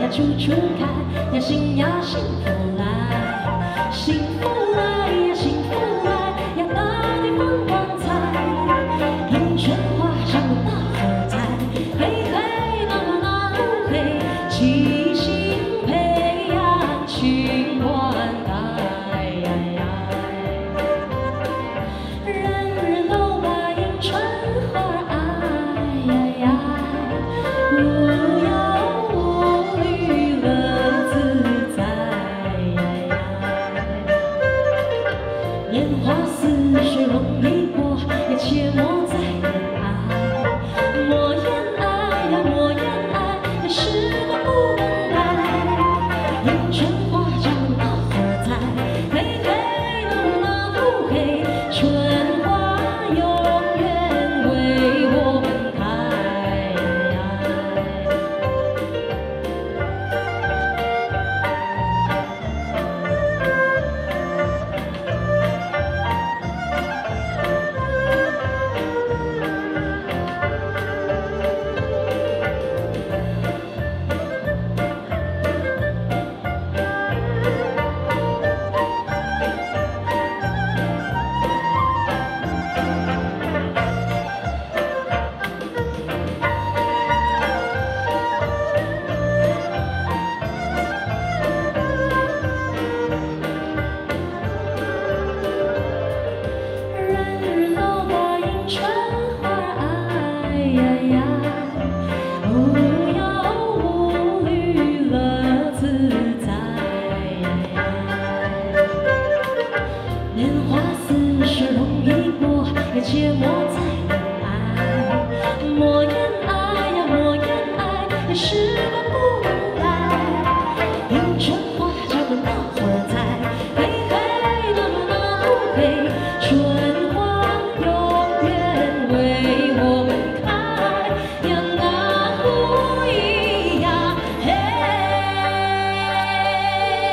处处开，呀心呀幸福来，幸福来呀幸福来，呀大地放光彩，迎春花上大火柴，嘿嘿那那那呼嘿，七星培养情灌溉，人人都把迎春花爱。 无忧无虑乐自在，年华似水容易过，也切莫再恋爱。莫言爱呀，莫言爱，时光不等待。迎春花上大火柴，嘿嘿啦啦呼嘿，春花永远为我们开。 无忧无虑乐自在，年华似水容易过，也切莫再恋爱。莫言爱呀，莫言爱，时光不等待。迎春花上大火柴，嘿嘿啦啦啦呼嘿，春花永远为我们开。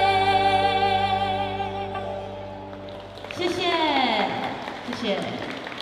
谢谢，谢谢。